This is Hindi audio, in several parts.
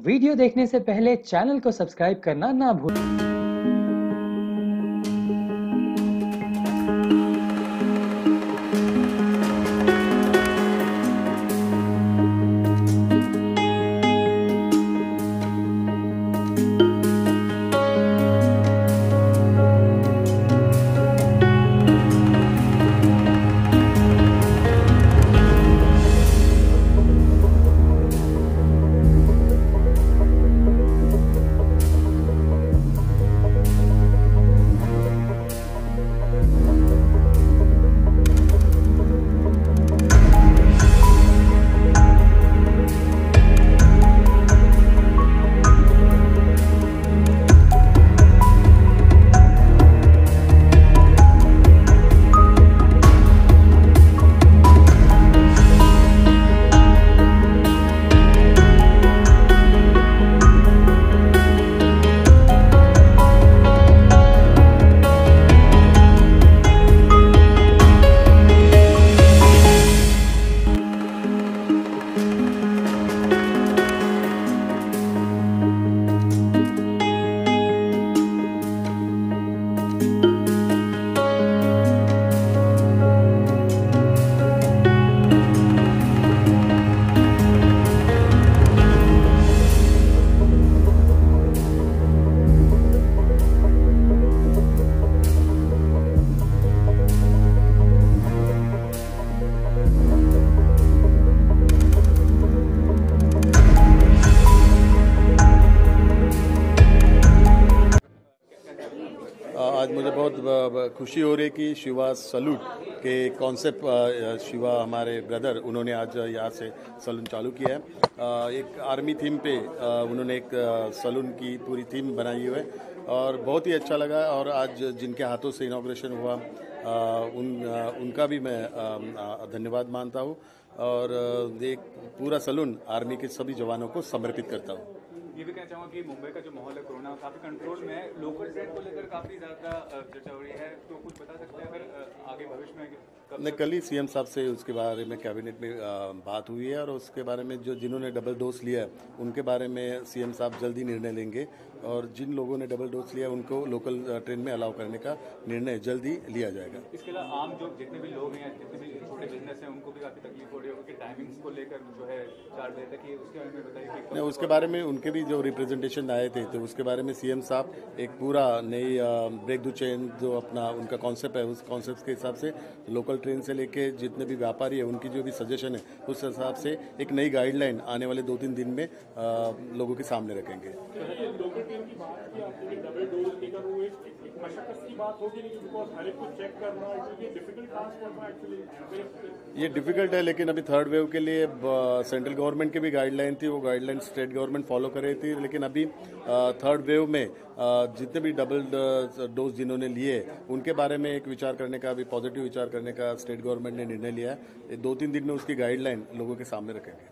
वीडियो देखने से पहले चैनल को सब्सक्राइब करना ना भूलें। आज मुझे बहुत खुशी हो रही है कि शिवा सलून के कॉन्सेप्ट शिवा हमारे ब्रदर उन्होंने आज यहाँ से सलून चालू किया है। एक आर्मी थीम पे उन्होंने एक सलून की पूरी थीम बनाई हुई है और बहुत ही अच्छा लगा। और आज जिनके हाथों से इनॉग्रेशन हुआ उनका भी मैं धन्यवाद मानता हूँ और एक पूरा सलून आर्मी के सभी जवानों को समर्पित करता हूँ। ये भी कहना चाहूँगा कि मुंबई का जो माहौल है कोरोना काफ़ी कंट्रोल में है, लोकल ट्रेंड को लेकर काफ़ी ज़्यादा चर्चा हो रही है, तो कुछ बता सकते हैं अगर आगे भविष्य में नहीं, कल ही सीएम साहब से उसके बारे में कैबिनेट में बात हुई है और उसके बारे में जिन्होंने डबल डोज लिया है उनके बारे में सीएम साहब जल्दी निर्णय लेंगे और जिन लोगों ने डबल डोज लिया उनको लोकल ट्रेन में अलाउ करने का निर्णय जल्दी लिया जाएगा। इसके अलावा आम जो जितने भी लोग हैं, जितने भी छोटे बिजनेस हैं, उनको भी काफ़ी तकलीफ हो रही होगी कि टाइमिंग्स को लेकर जो है 4 बजे तक, उसके बारे में बताइए। नहीं, उसके बारे में उनके भी जो रिप्रेजेंटेशन आए थे तो उसके बारे में सीएम साहब एक पूरा नई ब्रेक द चेन जो अपना उनका कॉन्सेप्ट है उस कॉन्सेप्ट के हिसाब से लोकल ट्रेन से लेके जितने भी व्यापारी है उनकी जो भी सजेशन है उस हिसाब से एक नई गाइडलाइन आने वाले 2-3 दिन में लोगों के सामने रखेंगे। ये डिफिकल्ट है लेकिन अभी थर्ड वेव के लिए सेंट्रल गवर्नमेंट की भी गाइडलाइन थी, वो गाइडलाइन स्टेट गवर्नमेंट फॉलो कर रही थी। लेकिन अभी थर्ड वेव में जितने भी डबल डोज जिन्होंने लिए उनके बारे में एक विचार करने का, अभी पॉजिटिव विचार करने का स्टेट गवर्नमेंट ने निर्णय लिया है। 2-3 दिन में उसकी गाइडलाइन लोगों के सामने रखेंगे।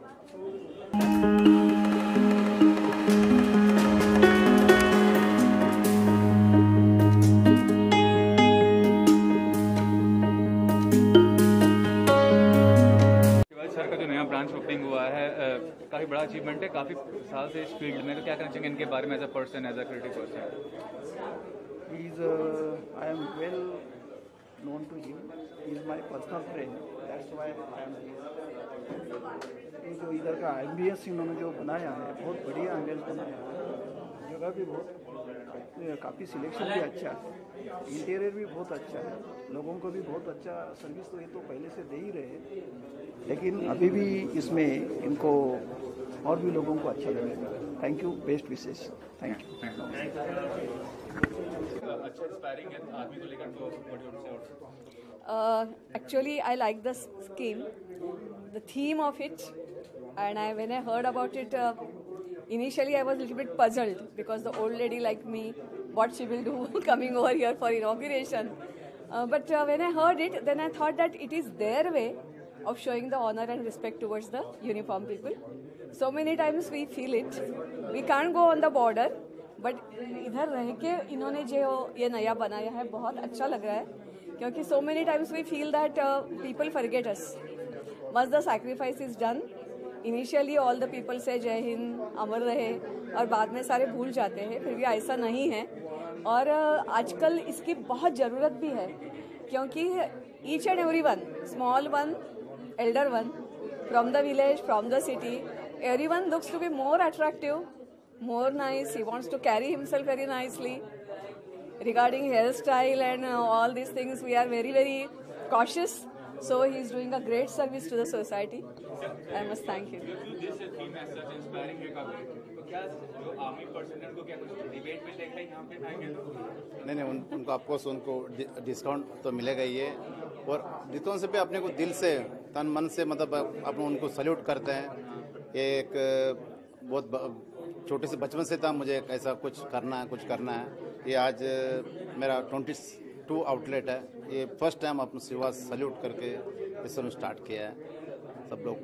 ब्रांच ओपनिंग हुआ है, काफ़ी बड़ा अचीवमेंट है, काफ़ी साल से इस फील्ड में, तो क्या कहना चाहिए इनके बारे में as a person, as a creative person? I am well known to him. He is my personal friend. That's why I am here. ये जो इधर का एम्बियंस इन्होंने जो बनाया है बहुत बढ़िया एम्बियंस बनाया है। जगह भी बहुत काफ़ी सिलेक्शन भी अच्छा है, इंटीरियर भी बहुत अच्छा है, लोगों को भी बहुत अच्छा सर्विस तो ये तो पहले से दे ही रहे हैं, लेकिन अभी भी इसमें इनको और भी लोगों को अच्छा लगेगा। Thank you, best Vishesh. Thank you. अच्छा इंस्पायरिंग है आदमी को लेकर, तो what you want to say? Actually, I like the scheme, the theme of it, and when I heard about it, initially I was a little bit puzzled because the old lady like me, what she will do coming over here for inauguration. But when I heard it, then I thought that it is their way of showing the honor and respect towards the uniform people. So many times we feel it. We can't go on the border, but इधर रह के इन्होंने जो ये नया बनाया है बहुत अच्छा लग रहा है, क्योंकि so many times we feel that people forget us. Once the sacrifice is done, initially all the people say जय हिंद, अमर रहे, और बाद में सारे भूल जाते हैं, फिर भी ऐसा नहीं है। और आजकल इसकी बहुत ज़रूरत भी है, क्योंकि each and every one, small one, elder one, from the village, from the city, every one looks to be more attractive, more nice. He wants to carry himself very nicely. Regarding hairstyle and all these things, we are very, very cautious. So he is doing a great service to the society. I must thank him. This theme as such inspiring है काफी। तो क्या जो आर्मी पर्सनल को क्या कुछ डिबेट में देखना यहाँ पे आएंगे तो? नहीं, उनको ऑफकोर्स उनको डिस्काउंट तो मिलेगा ही है, और डिस्काउंट से भी अपने को दिल से, तन मन से, मतलब अपन उनको सल्यूट करते हैं। ये एक बहुत छोटे से बचपन से था मुझे ऐसा कुछ करना है। ये आज मेरा 22 आउटलेट है। ये फर्स्ट टाइम अपने शिवा सल्यूट करके इस सलून स्टार्ट किया है। सब लोग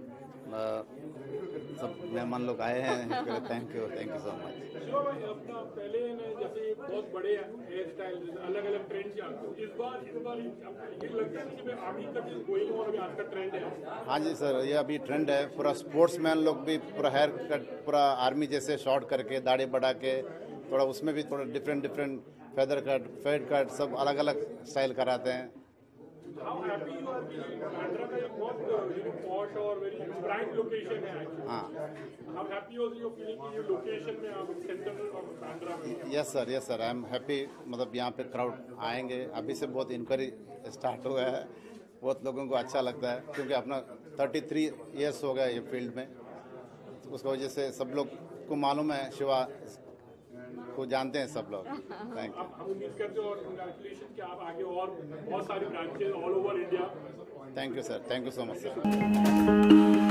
सब मेहमान लोग आए हैं, थैंक यू सो मच। अपना पहले जैसे बहुत बड़े हेयर स्टाइल, अलग अलग ट्रेंड जानते हो, इस बार ये लगता है कि आगे का जो गोइंग और अभी आज का ट्रेंड है। हाँ जी सर, ये अभी ट्रेंड है। पूरा स्पोर्ट्समैन लोग भी पूरा हेयर कट, पूरा आर्मी जैसे शॉर्ट करके, दाढ़ी बढ़ा के, थोड़ा उसमें भी थोड़ा different feather cut, fade cut, सब अलग अलग स्टाइल कराते हैं। How happy you are कि बांद्रा का एक बहुत पॉश और वेरी प्राइम लोकेशन है। हाँ, How happy you are feeling कि ये लोकेशन में आप सेंटर ऑफ बांद्रा में? Yes sir, I am happy. मतलब यहाँ पे क्राउड आएंगे, अभी से बहुत इंक्वायरी स्टार्ट हुआ है, बहुत लोगों को अच्छा लगता है, क्योंकि अपना 33 ईयर्स हो गया ये फील्ड में, तो उसकी वजह से सब लोग को मालूम है, शिवा को जानते हैं सब लोग। Thank you. हम उम्मीद करते हैं और कंग्रेचुलेशन कि आप आगे और बहुत सारी branches all over India. Thank you sir, thank you so much sir.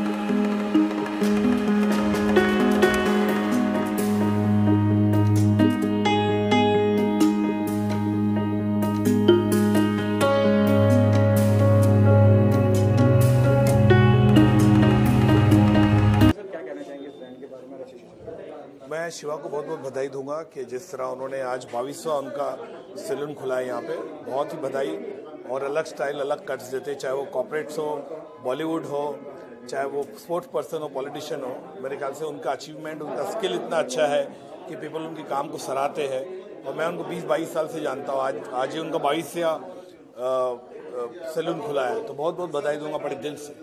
मैं शिवा को बहुत बहुत बधाई दूंगा कि जिस तरह उन्होंने आज 22वां उनका सैलून खुला है यहाँ पे, बहुत ही बधाई। और अलग स्टाइल, अलग कट्स देते, चाहे वो कॉर्पोरेट्स हो, बॉलीवुड हो, चाहे वो स्पोर्ट्स पर्सन हो, पॉलिटिशियन हो। मेरे ख्याल से उनका अचीवमेंट, उनका स्किल इतना अच्छा है कि पीपल उनके काम को सराहते हैं। और मैं उनको 20-22 साल से जानता हूँ, आज ही उनका 22वां सैलून खुला है, तो बहुत बहुत बधाई दूंगा बड़े दिल से।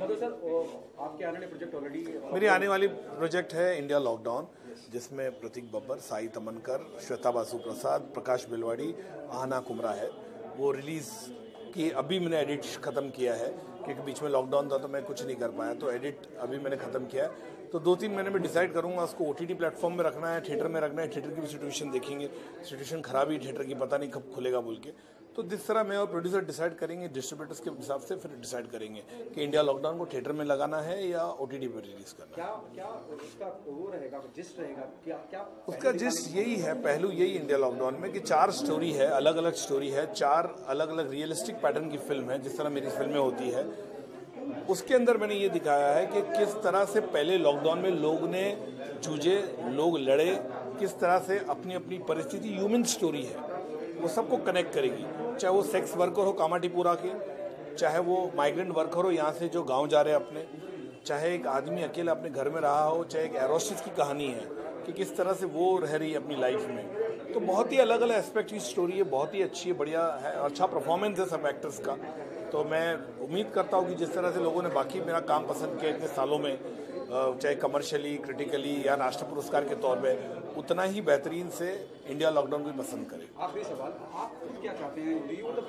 आपके आने वाले प्रोजेक्ट ऑलरेडी? मेरी आने वाली प्रोजेक्ट है इंडिया लॉकडाउन, जिसमें प्रतीक बब्बर, साई तमनकर, श्वेता बासु प्रसाद, प्रकाश बेलवाड़ी, आहना कुमरा है। वो रिलीज़ की अभी मैंने एडिट ख़त्म किया है, क्योंकि बीच में लॉकडाउन था तो मैं कुछ नहीं कर पाया, तो एडिट अभी मैंने ख़त्म किया है। तो 2-3 महीने में डिसाइड करूंगा उसको OTT प्लेटफॉर्म में रखना है, थिएटर में रखना है। थिएटर की भी सिचुएशन देखेंगे, सिचुएशन खराब ही थिएटर की, पता नहीं कब खुलेगा बोल के। तो जिस तरह मैं और प्रोड्यूसर डिसाइड करेंगे, डिस्ट्रीब्यूटर्स के हिसाब से फिर डिसाइड करेंगे कि इंडिया लॉकडाउन को थिएटर में लगाना है या OTT पर रिलीज करना है। क्या उसका वो रहेगा, जिस्ट रहेगा, क्या उसका जिस्ट यही है, पहलू यही इंडिया लॉकडाउन में कि 4 स्टोरी है, अलग अलग स्टोरी है, 4 अलग अलग रियलिस्टिक पैटर्न की फिल्म है, जिस तरह मेरी फिल्में होती है। उसके अंदर मैंने ये दिखाया है कि किस तरह से पहले लॉकडाउन में लोग ने जूझे, लोग लड़े, किस तरह से अपनी अपनी परिस्थिति, ह्यूमन स्टोरी है, वो सबको कनेक्ट करेगी। चाहे वो सेक्स वर्कर हो कामाटीपुरा के, चाहे वो माइग्रेंट वर्कर हो यहाँ से जो गांव जा रहे हैं अपने, चाहे एक आदमी अकेला अपने घर में रहा हो, चाहे एक एरोसिस की कहानी है कि किस तरह से वो रह रही है अपनी लाइफ में। तो बहुत ही अलग अलग एस्पेक्ट की स्टोरी है, बहुत ही अच्छी है, बढ़िया है, अच्छा परफॉर्मेंस है सब एक्टर्स का। तो मैं उम्मीद करता हूँ कि जिस तरह से लोगों ने बाकी मेरा काम पसंद किया इतने सालों में, चाहे कमर्शियली, क्रिटिकली या राष्ट्र पुरस्कार के तौर पे, उतना ही बेहतरीन से इंडिया लॉकडाउन को पसंद करे। आखिरी सवाल, आप क्या चाहते हैं?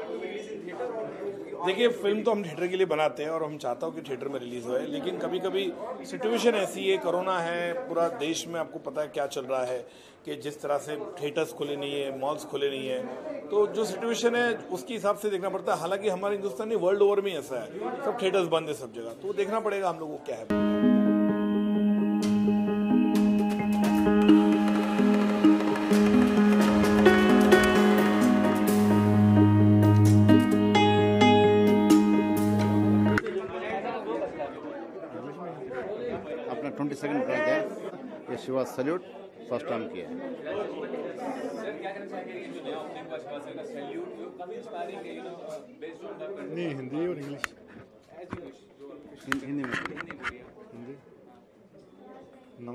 देखिए, फिल्म तो हम थिएटर के लिए बनाते हैं और हम चाहता हूँ कि थिएटर में रिलीज होए, लेकिन कभी कभी सिचुएशन ऐसी है, कोरोना है, पूरा देश में आपको पता है क्या चल रहा है, कि जिस तरह से थिएटर्स खुले नहीं है, मॉल्स खुले नहीं है, तो जो सिचुएशन है उसके हिसाब से देखना पड़ता है। हालांकि हमारे हिंदुस्तान में वर्ल्ड ओवर में ऐसा है, सब थिएटर्स बंद है सब जगह, तो देखना पड़ेगा हम लोगों को क्या है। अपना 22nd ब्रांच है, ये शिवा सल्यूट फर्स्ट टाइम किया है। नहीं, हिंदी और इंग्लिश। हिंदी में हिंदी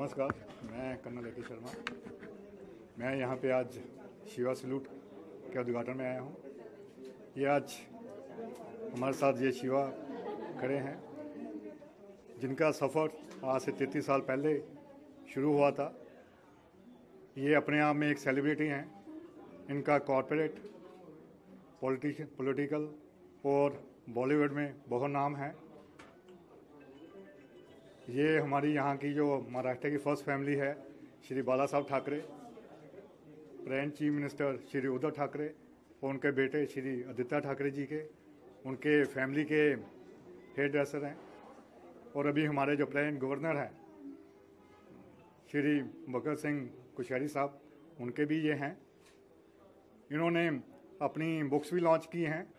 नमस्कार, मैं कर्नल ए.के. शर्मा। मैं यहाँ पे आज शिवा सैल्यूट के उद्घाटन में आया हूँ। ये आज हमारे साथ ये शिवा खड़े हैं जिनका सफ़र आज से 33 साल पहले शुरू हुआ था। ये अपने आप में एक सेलिब्रिटी हैं। इनका कॉर्पोरेट, पॉलिटिकल और बॉलीवुड में बहुत नाम है। ये हमारी यहाँ की जो महाराष्ट्र की फर्स्ट फैमिली है, Shri Bala Saheb Thackeray, present chief minister Shri Uddhav Thackeray और उनके बेटे श्री आदित्य ठाकरे जी के, उनके फैमिली के हेयर ड्रेसर हैं। और अभी हमारे जो प्रेजेंट गवर्नर हैं श्री बकर सिंह कुशहरी साहब, उनके भी ये हैं। इन्होंने अपनी बुक्स भी लॉन्च की हैं।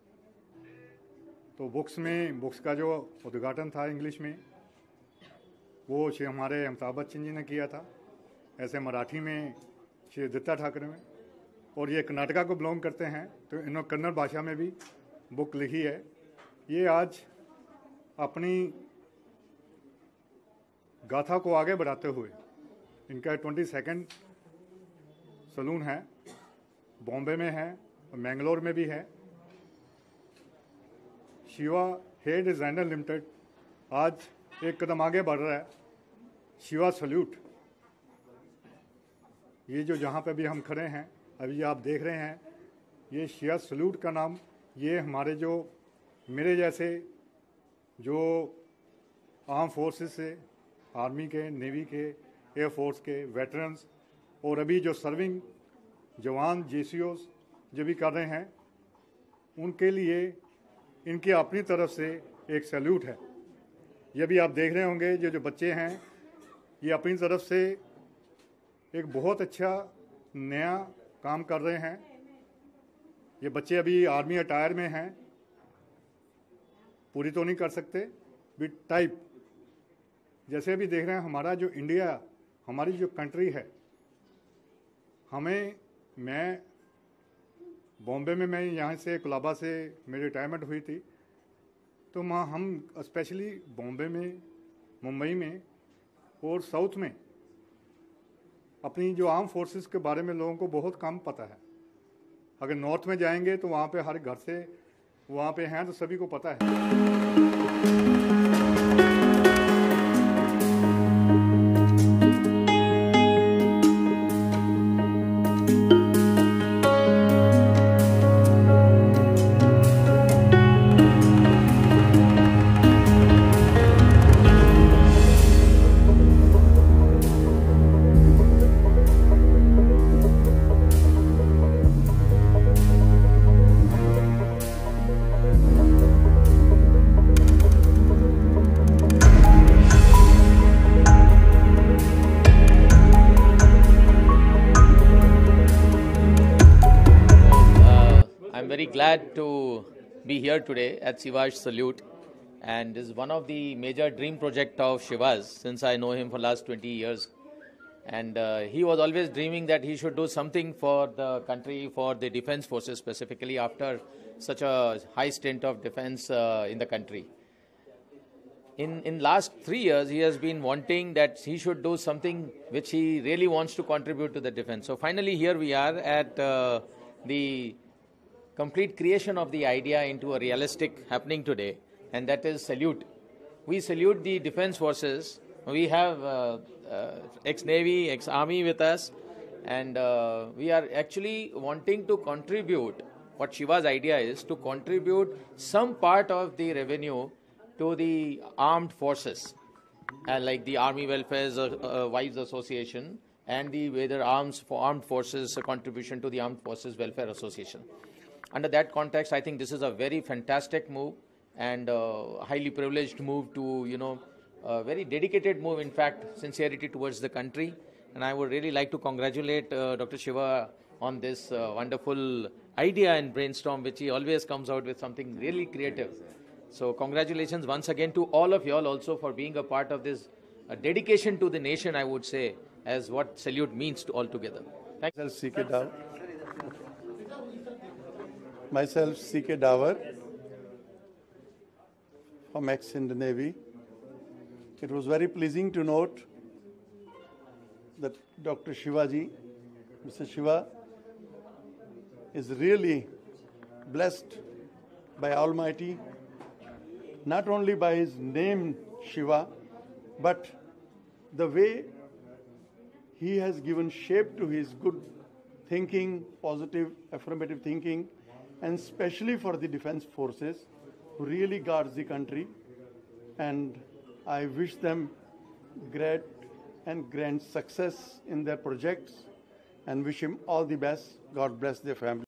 तो बुक्स का जो उद्घाटन था इंग्लिश में, वो श्री हमारे अमिताभ बच्चन जी ने किया था। ऐसे मराठी में श्री आदित्य ठाकरे में, और ये कर्नाटका को बिलोंग करते हैं, तो इन्होंने कन्नड़ भाषा में भी बुक लिखी है। ये आज अपनी गाथा को आगे बढ़ाते हुए, इनका 22nd सैलून है, बॉम्बे में है और मैंगलोर में भी है। शिवा हेयर डिज़ाइनर लिमिटेड आज एक कदम आगे बढ़ रहा है। शिवा सैल्यूट, ये जो जहाँ पे भी हम खड़े हैं, अभी आप देख रहे हैं, ये शिवा सैल्यूट का नाम, ये हमारे जो मेरे जैसे जो आर्म फोर्सेस से, आर्मी के, नेवी के, एयरफोर्स के वेटरन्स और अभी जो सर्विंग जवान JCOs जो भी कर रहे हैं, उनके लिए इनकी अपनी तरफ से एक सैल्यूट है। ये भी आप देख रहे होंगे, जो बच्चे हैं, ये अपनी तरफ से एक बहुत अच्छा नया काम कर रहे हैं। ये बच्चे अभी आर्मी अटायर में हैं, पूरी तो नहीं कर सकते, भी टाइप जैसे अभी देख रहे हैं। हमारा जो इंडिया, हमारी जो कंट्री है, मैं बॉम्बे में, मैं यहाँ से कोलाबा से मेरी रिटायरमेंट हुई थी, तो हम स्पेशली बॉम्बे में, मुंबई में और साउथ में अपनी जो आर्म फोर्सेस के बारे में लोगों को बहुत कम पता है। अगर नॉर्थ में जाएंगे तो वहाँ पे हर घर से वहाँ पे हैं तो सभी को पता है। Very glad to be here today at Shiva's Salute, and is one of the major dream project of Shiva's since I know him for last 20 years. And he was always dreaming that he should do something for the country, for the defense forces specifically, after such a high stint of defense in the country. In last 3 years, he has been wanting that he should do something which he really wants to contribute to the defense. So finally, here we are at the complete creation of the idea into a realistic happening today, and that is salute. We salute the defense forces. We have ex-Navy, ex-Army with us, and we are actually wanting to contribute. What Shiva's idea is to contribute some part of the revenue to the armed forces, like the Army Welfare Wives Association and the Armed Forces contribution to the Armed Forces Welfare Association. Under that context, I think this is a very fantastic move and highly privileged move to, a very dedicated move, in fact, sincerity towards the country. And I would really like to congratulate Dr. Shiva on this wonderful idea and brainstorm, which he always comes out with something really creative. So congratulations once again to all of you all also for being a part of this dedication to the nation, I would say, as what salute means to all together. Thank you. Myself, C.K. Davar, from ex-Indian Navy. It was very pleasing to note that Dr. Shivaji, Mr. Shiva, is really blessed by Almighty, not only by his name Shiva, but the way he has given shape to his good thinking, positive, affirmative thinking, and especially for the defense forces who really guards the country. And I wish them great and grand success in their projects and wish him all the best. God bless their family.